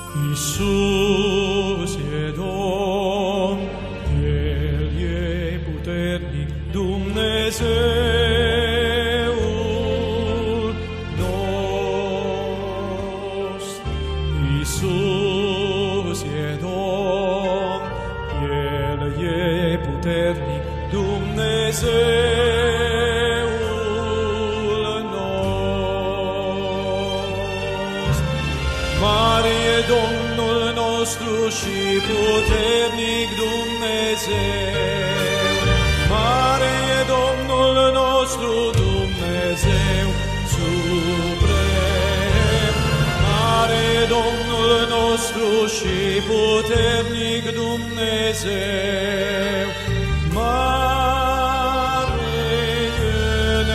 Iisus e Domn, El e puternic, Dumnezeul nostru. Iisus e Domn, El e puternic, Dumnezeul nostru. Mare e Domnul nostru și puternic Dumnezeu. Mare e Domnul nostru, Dumnezeu suprem. Mare e Domnul nostru și puternic Dumnezeu. Mare în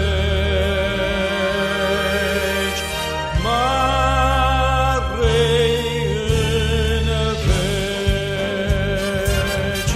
veci, mare în veci.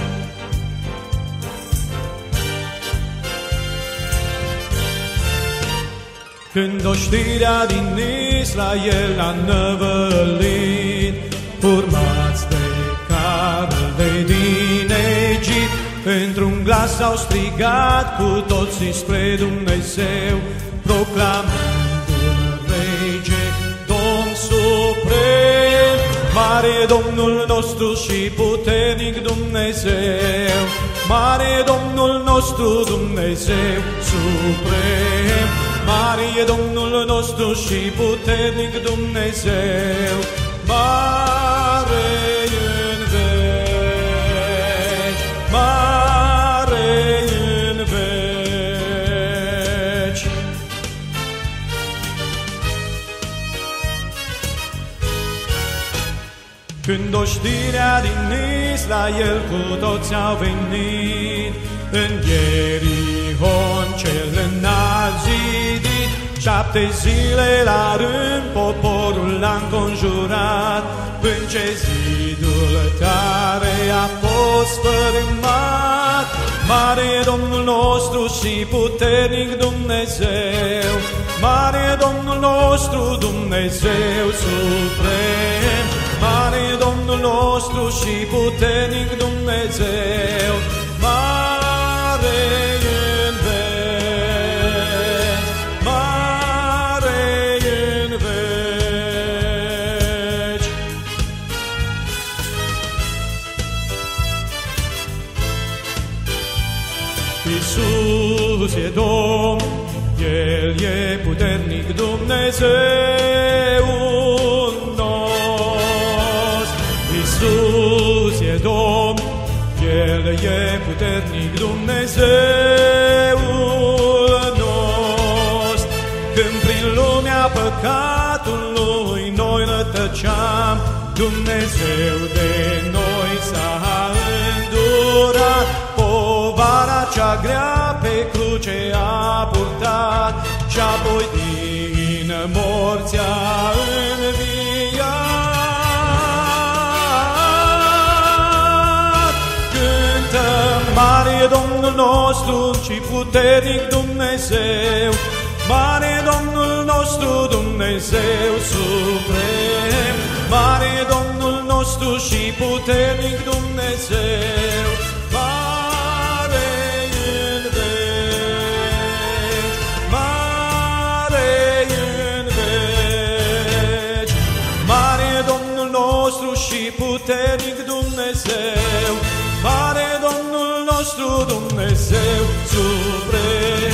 Când oștirea din Israel a năvălit, urmați de carele din Egipt, într-un glas au strigat cu toții spre Dumnezeu, proclamând un rege, Domn suprem. Mare e Domnul nostru și puternic Dumnezeu. Mare e Domnul nostru, Dumnezeu suprem. Mare e Domnul nostru și puternic Dumnezeu. Mare în veci, mare în veci. Când oștirea din Israel cu toți au venit, în Ierihon cel înalt zidit, 7 zile la rând poporul l-a înconjurat, până ce zidul tare a fost sfărâmat. Mare e Domnul nostru și puternic Dumnezeu. Mare e Domnul nostru, Dumnezeu suprem. Mare e Domnul nostru și puternic Dumnezeu. Mare în veci, mare în veci. Iisus e Domn, El e puternic Dumnezeul nostru. Iisus e Domn, El e puternic Dumnezeul nostru. Când prin lumea păcatului noi rătăceam, Dumnezeu de noi s-a îndurat, povara cea grea pe cruce a purtat și apoi din morți a înviat. Cântăm, mare e Domnul nostru și puternic Dumnezeu. Mare e Domnul nostru, Dumnezeu suprem. Mare e Domnul nostru și puternic Dumnezeu. Mare în veci, mare în veci. Mare e Domnul nostru și puternic Dumnezeu. Mare e Domnul nostru, Dumnezeu suprem.